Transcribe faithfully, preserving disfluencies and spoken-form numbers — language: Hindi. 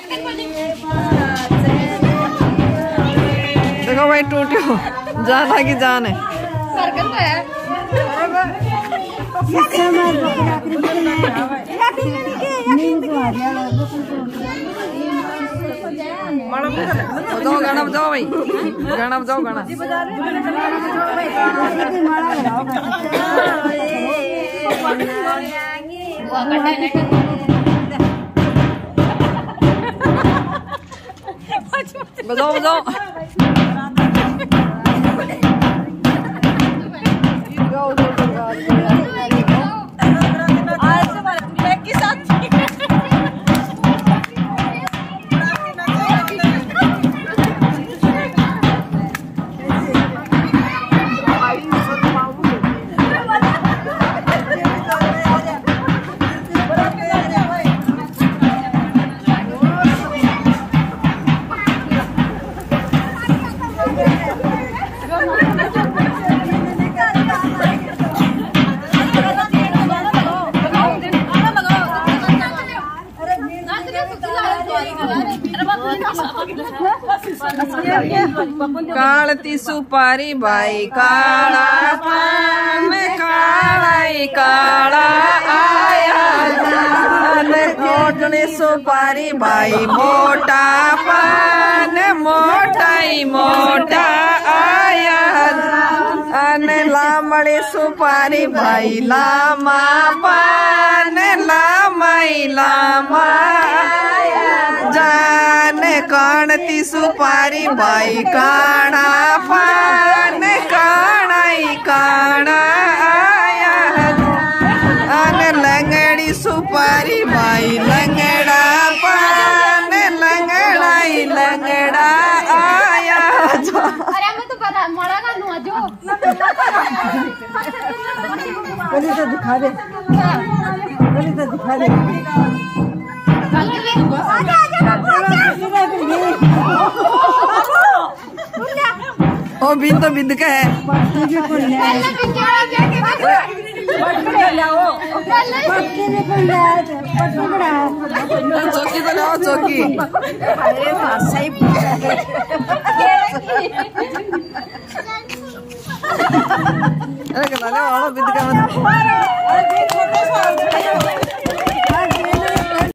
देखो भाई टूटियो जान की जान है। बजाओ गाना बजाओ भाई गाना बजाओ गाना। बजाओ बजाओ कालती सुपारी भाई काला पान काला काला आया कोटली सुपारी भाई मोटा पान मोटाई मोटा आया अन लामड़ी सुपारी भाई लामा पान लामाई लामा जान काणती सुपारी भाई काना पान कानाई काना आया अन लंगड़ी सुपारी भाई लंगड़ा पान लंगड़ाई लंगड़ा आया। अरे मैं तो पता मोड़ा का नु जो गली तो दिखा दे गली तो दिखा दे आजा आजा ओ बिंद तो बिंद का है चौकी तो लाओ चौकी। अरे बिंद का